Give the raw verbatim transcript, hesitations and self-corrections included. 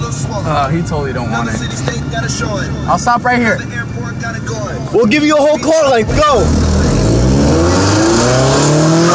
Oh, he totally don't want it. I'll stop right here. We'll give you a whole car length. Go.